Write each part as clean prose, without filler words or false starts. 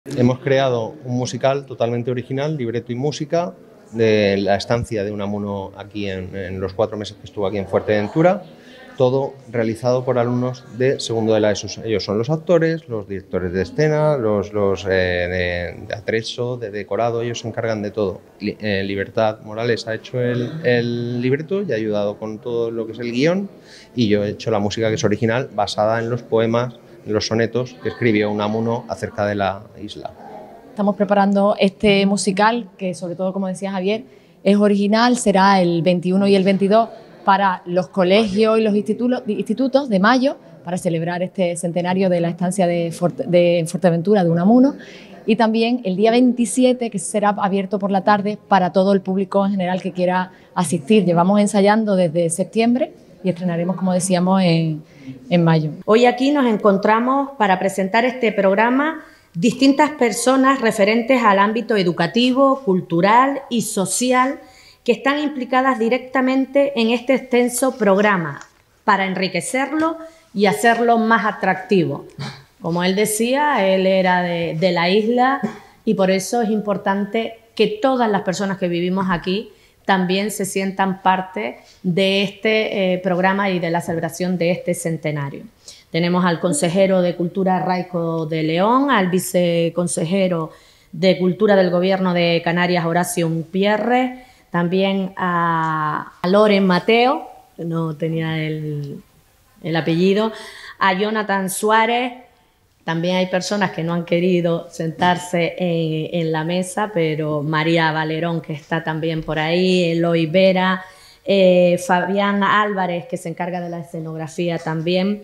Hemos creado un musical totalmente original, libreto y música, de la estancia de Unamuno aquí en los 4 meses que estuvo aquí en Fuerteventura, todo realizado por alumnos de segundo de la ESO. Ellos son los actores, los directores de escena, los de atrezo, de decorado, ellos se encargan de todo. Libertad Morales ha hecho el libreto y ha ayudado con todo lo que es el guión, y yo he hecho la música, que es original, basada en los poemas, en los sonetos que escribió Unamuno acerca de la isla. Estamos preparando este musical que, sobre todo, como decía Javier, es original, será el 21 y el 22 para los colegios y los institutos de mayo, para celebrar este centenario de la estancia de Fuerteventura de Unamuno, y también el día 27, que será abierto por la tarde para todo el público en general que quiera asistir. Llevamos ensayando desde septiembre y estrenaremos, como decíamos, en mayo. Hoy aquí nos encontramos para presentar este programa distintas personas referentes al ámbito educativo, cultural y social que están implicadas directamente en este extenso programa para enriquecerlo y hacerlo más atractivo. Como él decía, él era de la isla, y por eso es importante que todas las personas que vivimos aquí también se sientan parte de este programa y de la celebración de este centenario. Tenemos al consejero de Cultura Raico de León, al viceconsejero de Cultura del Gobierno de Canarias, Horacio Umpierre, también a Loren Mateo, que no tenía el apellido, a Jonathan Suárez. También hay personas que no han querido sentarse en la mesa, pero María Valerón, que está también por ahí, Eloy Vera, Fabián Álvarez, que se encarga de la escenografía también.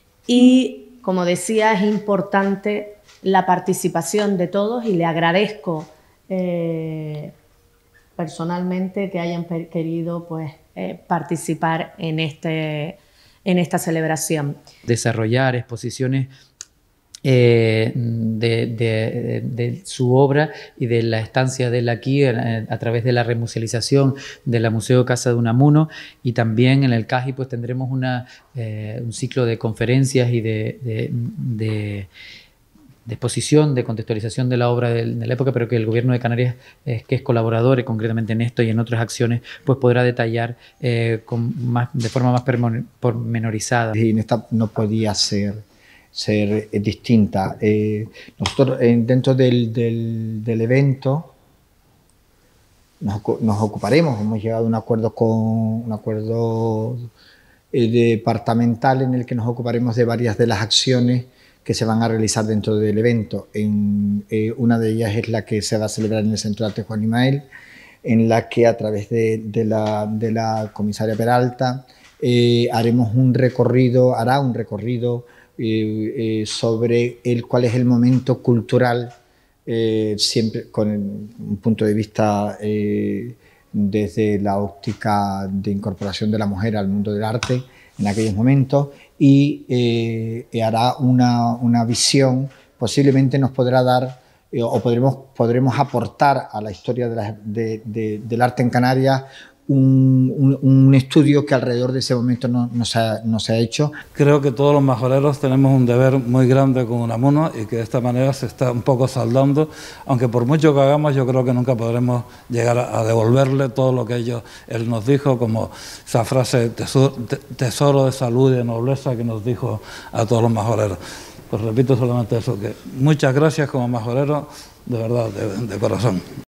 Y, como decía, es importante la participación de todos, y le agradezco personalmente que hayan querido participar en esta celebración. Desarrollar exposiciones de su obra y de la estancia de él aquí a través de la remusealización de la Museo Casa de Unamuno, y también en el CAJI pues tendremos un ciclo de conferencias y de exposición, de contextualización de la obra de la época, pero que el Gobierno de Canarias, que es colaborador concretamente en esto y en otras acciones, pues podrá detallar de forma más pormenorizada. Y esta no podía ser distinta. Nosotros dentro del evento nos ocuparemos, hemos llegado a un acuerdo departamental en el que nos ocuparemos de varias de las acciones que se van a realizar dentro del evento. Una de ellas es la que se va a celebrar en el Centro de Arte Juan Imael, en la que a través de la comisaria Peralta hará un recorrido sobre cuál es el momento cultural, siempre con un punto de vista desde la óptica de incorporación de la mujer al mundo del arte en aquellos momentos, y hará una visión, posiblemente nos podrá dar o podremos aportar a la historia del arte en Canarias un estudio que alrededor de ese momento no se ha hecho. Creo que todos los majoreros tenemos un deber muy grande con Unamuno, y que de esta manera se está un poco saldando, aunque por mucho que hagamos yo creo que nunca podremos llegar a devolverle todo lo que él nos dijo, como esa frase tesoro de salud y de nobleza que nos dijo a todos los majoreros. Pues repito solamente eso, que muchas gracias como majorero, de verdad, de corazón.